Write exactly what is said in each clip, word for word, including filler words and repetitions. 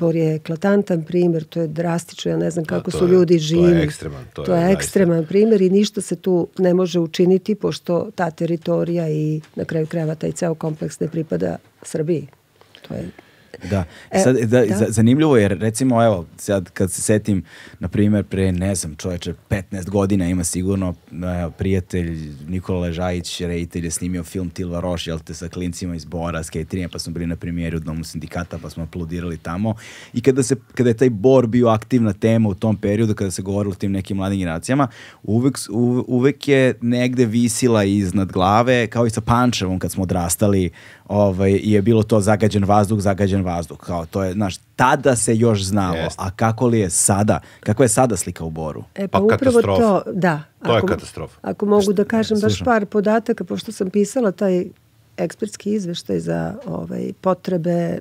Bor je eklatantan primjer, to je drastično, ja ne znam kako da, su je, ljudi živi. To je ekstreman. To, to je, je ekstreman primjer i ništa se tu ne može učiniti, pošto ta teritorija i na kraju krajeva taj ceo kompleks ne pripada Srbiji. To je... Da, sad, da, da. Zanimljivo jer recimo evo sad kad se setim na primjer pre ne znam čoveče petnaest godina ima sigurno evo, prijatelj Nikola Ležajić reditelj je snimio film Tilva Roš jel te sa klincima iz Bora, skaterima pa smo bili na premijeri u Domu sindikata pa smo aplaudirali tamo i kada, se, kada je taj Bor bio aktivna tema u tom periodu kada se govorilo o tim nekim mladim generacijama uvek, uvek je negde visila iznad glave kao i sa Pančevom kad smo odrastali ovaj, je bilo to zagađen vazduh, zagađen vazduh. Kao to je, znaš, tada se još znalo. Jest. A kako li je sada? Kakva je sada slika u Boru? E, pa, pa upravo to, da. To ako, je katastrofa. Ako mogu da kažem baš par podataka, pošto sam pisala taj ekspertski izveštaj za ovaj, potrebe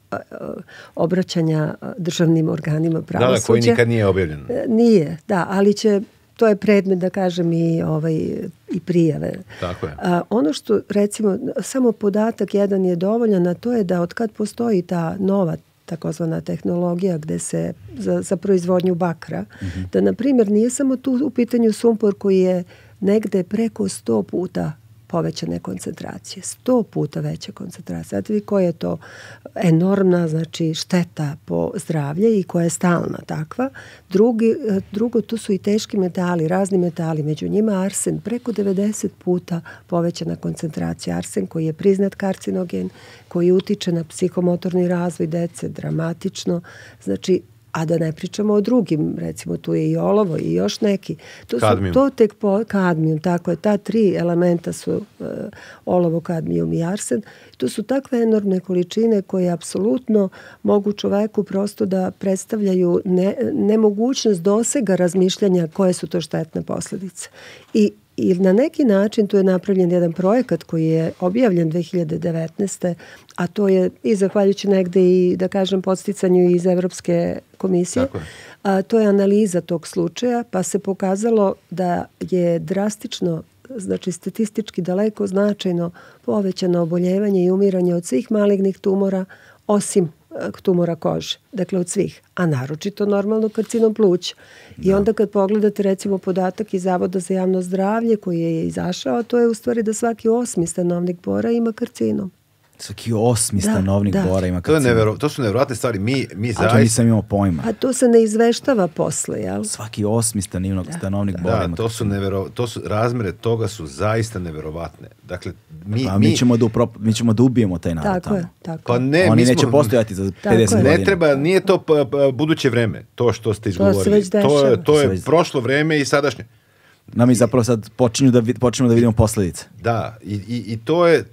obraćanja državnim organima pravosuđa. Da, da, koji nikad nije objavljen. Nije, da, ali će to je predmet, da kažem, i, ovaj, i prijave. Tako je. A, ono što, recimo, samo podatak jedan je dovoljan, a to je da od kad postoji ta nova takozvana tehnologija gde se za, za proizvodnju bakra, mm-hmm. da, na primjer, nije samo tu u pitanju sumpor koji je negde preko sto puta povećane koncentracije. Sto puta veća koncentracija. Znate vi koja je to enormna, znači, šteta po zdravlje i koja je stalna takva. Drugi, drugo, tu su i teški metali, razni metali, među njima arsen, preko devedeset puta povećana koncentracija. Arsen koji je priznat karcinogen, koji utiče na psihomotorni razvoj dece dramatično. Znači, a da ne pričamo o drugim, recimo tu je i olovo i još neki. To kadmijum. Su, to tek po, kadmijum, tako je, ta tri elementa su uh, olovo, kadmijum i arsen. To su takve enormne količine koje apsolutno mogu čoveku prosto da predstavljaju ne, nemogućnost dosega razmišljanja koje su to štetne posljedice. I I na neki način tu je napravljen jedan projekat koji je objavljen dve hiljade devetnaeste. a to je i zahvaljujući negde i, da kažem, podsticanju iz Evropske komisije. A, to je analiza tog slučaja, pa se pokazalo da je drastično, znači statistički daleko značajno povećano oboljevanje i umiranje od svih malignih tumora, osim tumora kože, dakle od svih, a naročito normalno karcinom pluća. I da. Onda kad pogledate recimo podatak iz Zavoda za javno zdravlje koji je izašao, to je u stvari da svaki osmi stanovnik Bora ima karcinom. Svaki osmi da, stanovnik da. Bora ima karcinom. To, je nevero, to su nevjerovatne stvari. Mi, mi zaista... A to nisam imao pojma. A to se ne izveštava posle, jel? Svaki osmi stanovnik, da. stanovnik da. Bora da, ima to su, nevero, to su razmere toga su zaista neverovatne. Dakle, mi, pa, mi, mi, ćemo da upro, mi ćemo da ubijemo taj narod tako tamo. Je, tako pa ne, Oni mi neće smo, postojati za pedeset godina. Ne treba, nije to p, p, buduće vreme, to što ste izgovorili. To se već dešava. To je, to je već... prošlo vreme i sadašnje. Da mi zapravo sad počinju da, počinemo da vidimo posljedice. Da, i, i, i to je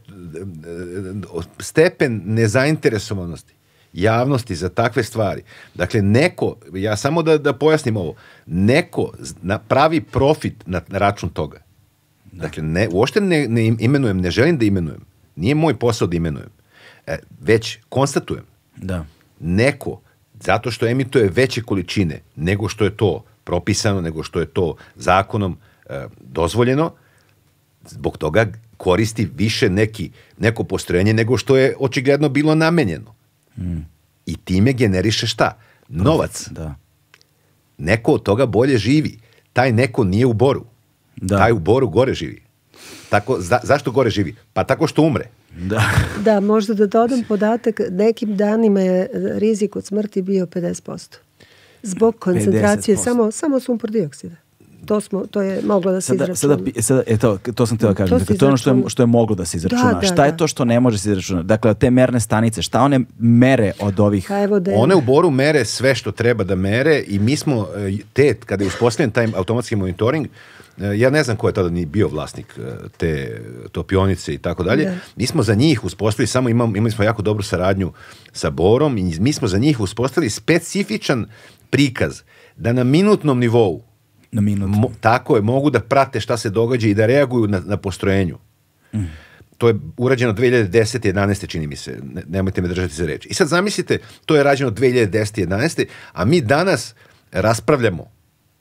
stepen nezainteresovanosti javnosti za takve stvari. Dakle, neko, ja samo da, da pojasnim ovo, neko pravi profit na, na račun toga. Da. Dakle, ne, uopšte ne, ne imenujem, ne želim da imenujem. Nije moj posao da imenujem. E, već konstatujem. Da. Neko, zato što emituje veće količine nego što je to propisano, nego što je to zakonom e, dozvoljeno, zbog toga koristi više neki, neko postrojenje nego što je očigledno bilo namenjeno. Mm. I time generiše šta? Novac. Da. Neko od toga bolje živi. Taj neko nije u Boru. Da. Taj u Boru gore živi. Tako, za, zašto gore živi? Pa tako što umre. Da. Da, možda da dodam podatak, nekim danima je rizik od smrti bio pedeset posto. Zbog koncentracije pedeset posto. samo, samo sumpor dioksida. To, smo, to je moglo da se sada, izračuna. Sada, sada, eto, to sam htjela kažem. To, dakle, to je ono što je, što je moglo da se izračuna. Da, da, šta je da. to što ne može se izračunati? Dakle, te merne stanice, šta one mere od ovih... One u Boru mere sve što treba da mere i mi smo, te, kada je uspostavljen taj automatski monitoring, ja ne znam ko je tada ni bio vlasnik te topionice i tako dalje. Mi smo za njih uspostavili, samo imam, imali smo jako dobru saradnju sa Borom i mi smo za njih uspostavili specifičan prikaz da na minutnom nivou na minut. Mo, tako je, mogu da prate šta se događa i da reaguju na, na postrojenju. Mm. To je urađeno dve hiljade desete jedanaeste čini mi se, ne, nemojte me držati za reč. I sad zamislite, to je rađeno dve hiljade desete jedanaeste a mi danas raspravljamo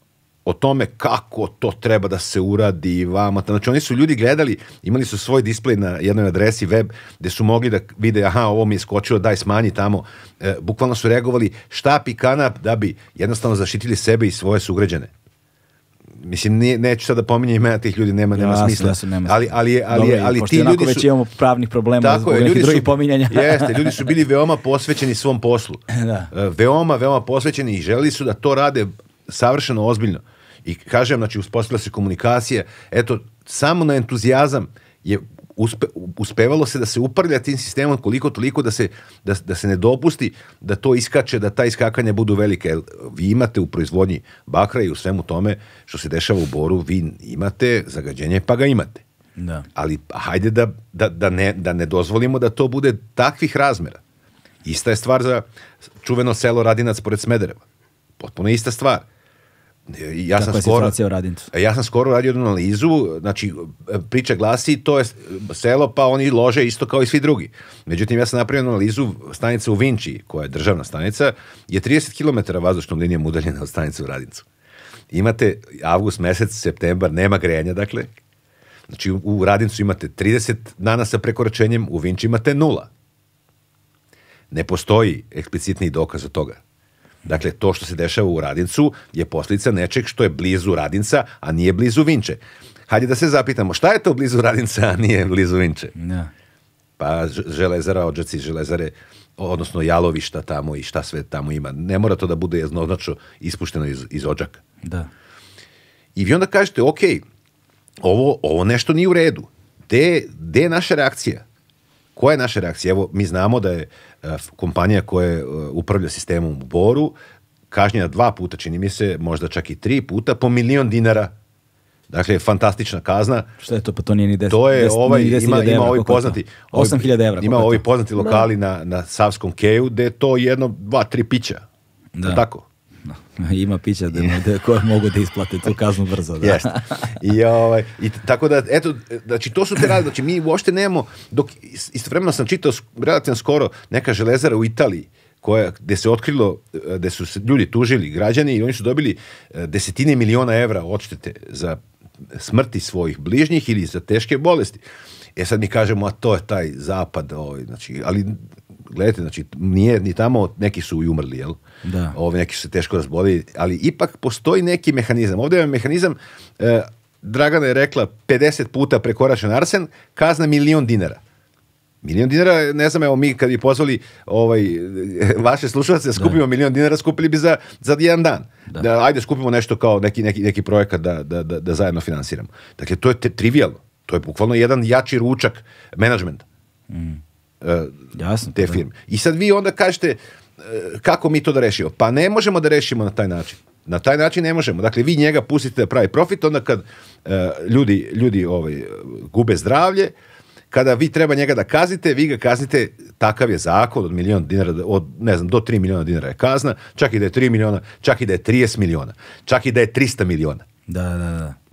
o tome kako to treba da se uradi vama. Znači oni su ljudi gledali, imali su svoj displej na jednoj adresi web gde su mogli da vide, aha, ovo mi je skočilo, daj smanji tamo. E, bukvalno su reagovali štap i kanap da bi jednostavno zaštitili sebe i svoje sugrađane. Mislim, nije, neću sad da pominjem imena tih ljudi, nema, nema jasne, smisla. Jasne, nema ali, ali, ali, Dobre, ali pošto ti ljudi su... već imamo pravnih problema tako zbog je, nekih ljudi drugih su, pominjanja. Jeste, ljudi su bili veoma posvećeni svom poslu. Da. Veoma, veoma posvećeni i želeli su da to rade savršeno ozbiljno. I kažem, znači, uspostavila se komunikacija. Eto, samo na entuzijazam je uspe, uspevalo se da se uprlja tim sistemom koliko toliko da se, da, da se ne dopusti da to iskače, da ta iskakanja budu velike. Jer vi imate u proizvodnji bakra i u svemu tome što se dešava u Boru, vi imate zagađenje pa ga imate. Da. Ali hajde da, da, da, ne, da ne dozvolimo da to bude takvih razmera. Ista je stvar za čuveno selo Radinac pored Smedereva. Potpuno ista stvar. Ja sam, skoro, ja sam skoro radio jednu analizu, znači priča glasi to je selo pa oni lože isto kao i svi drugi. Međutim, ja sam napravio analizu stanica u Vinči, koja je državna stanica, je trideset kilometara vazdušnom linijom udaljena od stanice u Radincu. Imate avgust mesec, septembar, nema grejanja, dakle. Znači u Radincu imate trideset dana sa prekoračenjem, u Vinči imate nula. Ne postoji eksplicitni dokaz od toga. Dakle, to što se dešava u Radincu je posljedica nečeg što je blizu Radinca, a nije blizu Vinče. Hajde da se zapitamo, šta je to blizu Radinca, a nije blizu Vinče? Ja. Pa železara, Odžaci, železare, odnosno jalovišta tamo i šta sve tamo ima. Ne mora to da bude jednoznačno ispušteno iz, iz Odžaka. Da. I vi onda kažete, ok, ovo, ovo nešto nije u redu. Gde je naša reakcija? Koja je naša reakcija? Evo, mi znamo da je uh, kompanija koja uh, upravlja sistemom u Boru kažnjena dva puta, čini mi se, možda čak i tri puta, po milion dinara. Dakle, fantastična kazna. Šta je to? Pa to nije ni deset. To je, deset, ovaj, deset ima, evra, ima ovi poznati... osam hiljada evra. Ima ovi poznati lokali na, na Savskom keju, gde je to jedno, dva, tri pića. Da. Tako? Ima pića da, da koje mogu da isplate tu kaznu brzo. Da. Jeste. I, ovaj, i tako da, eto, znači to su te rade, znači mi uopšte nemamo, dok istovremeno sam čitao relativno skoro neka železara u Italiji, koja, gde se otkrilo, gde su se ljudi tužili, građani, i oni su dobili desetine miliona evra odštete za smrti svojih bližnjih ili za teške bolesti. E sad mi kažemo, a to je taj zapad, ovaj, znači, ali gledajte, znači, nije ni tamo, neki su i umrli, jel? Da. Ovi neki su se teško razbolili, ali ipak postoji neki mehanizam. Ovdje je mehanizam, eh, Dragana je rekla, pedeset puta prekoračen arsen, kazna milion dinara. Milion dinara, ne znam, evo mi kad bi pozvali ovaj, vaše slušalce, skupimo da. milion dinara, skupili bi za, za jedan dan. Da. Da, ajde, skupimo nešto kao neki, neki, neki projekat da, da, da, da zajedno finansiramo. Dakle, to je te, trivialno. To je bukvalno jedan jači ručak menadžmenta. Mm. Uh, Jasno, te firme. I sad vi onda kažete uh, kako mi to da rešimo? Pa ne možemo da rešimo na taj način. Na taj način ne možemo. Dakle, vi njega pustite da pravi profit, onda kad uh, ljudi, ljudi ovaj, gube zdravlje, kada vi treba njega da kaznite, vi ga kaznite, takav je zakon od milion dinara, od, ne znam, do tri miliona dinara je kazna, čak i da je tri miliona, čak i da je trideset miliona, čak i da je trista miliona. Da, da, da.